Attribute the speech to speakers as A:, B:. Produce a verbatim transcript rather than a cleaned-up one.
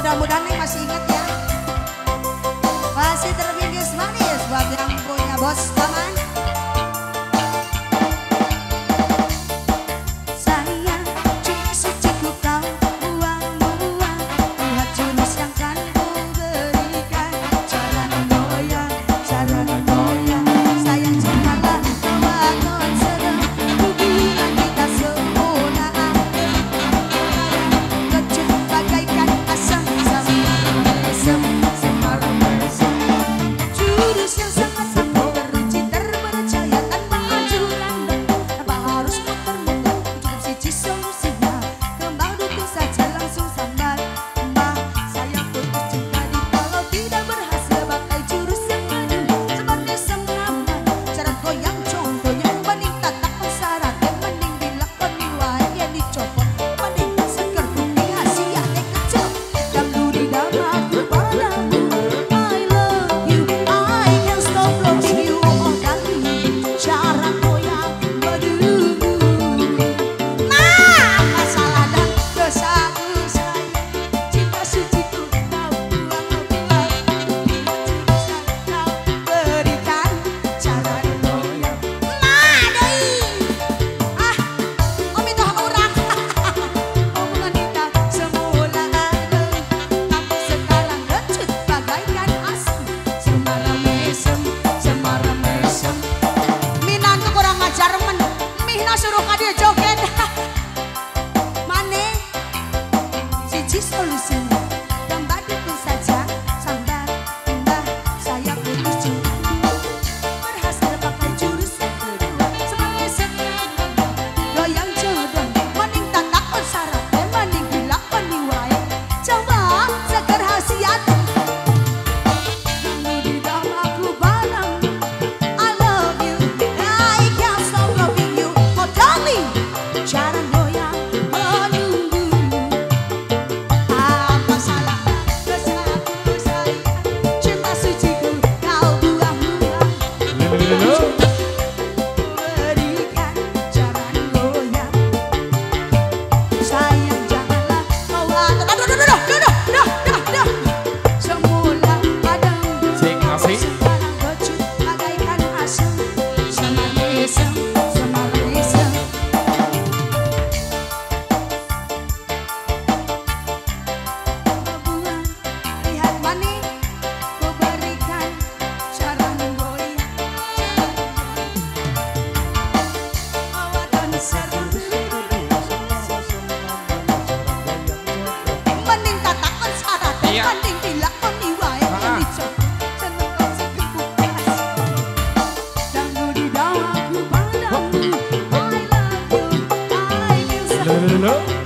A: mudah-mudahan nih masih inget ya. Masih terbingkis manis buat yang punya bos taman. Sayang, cuma suciku kau buang-buang. Lihat jurus yang kan ku berikan. Jangan goyang, jangan goyang. Sayang janganlah kau bangun sedang. Hubungan kita sempurna. Kecut bagaikan asam semaram mesem, semaram mesem. Jurus yang sangat sakti teruji terpercaya tanpa anjuran dan tanpa harus muter-muter. Cukup siji solusinya, kembang dukung saja langsung sambar. Mbak, saya putus cinta di kalau tidak berhasil pakai jurus yang maju seperti semangat. Cara goyang contohnya mending tatakan syaratnya, mending dilakoni wae yang dicopot, mending seger bukti hasil teh kecap. Dangdut di damaku padamu, I love you, I can't stop loving you. Oh darling, cara goyang berdulu. Nah, masalah dan dosaku sayang, cinta suciku kau buang-buang. Jurus yang kau berikan, cara goyang. Nah, deui. Ah, om itu orang. Hubungan kita semula adem, tapi sekarang kecut bagaikan asam. Semaram mesem, semaram mesem. Minantu kurang ngajar men, Mihna suruh ka dia joget. Mane, siji solusinya, gambar dukung saja sambar. Mbah, saya putus cinta. Berhasil pakai jurus yang kedua, seperti sekarang. Goyang jodoh, mending tatakan syaratnya, mending dilakoni wae. Coba seger hasiat. Dangdut di damaku padamu, I love you, I can't stop loving you. Oh darling, cara goyang menunggu. Apa salah dosaku sayang, cinta suciku kau buang-buang. Berikan jangan goyang. Sayang janganlah kau atur. Aduh, aduh, aduh, aduh, aduh, aduh, aduh. Semula padam,
B: Sing asik.
A: sekarang kecut bagaikan asam. Semaram mesem, semaram mesem. Buang, lihat mani, ku berikan cara goyang. Awadan seru, mending tatakan syaratnya,
B: Iya.
A: mending dilakoni wae yang dicopot. Seneng kau seger bukti hasil. Dangdut di damaku padamu, I love you, I can stop.
B: Lho, lho, lho.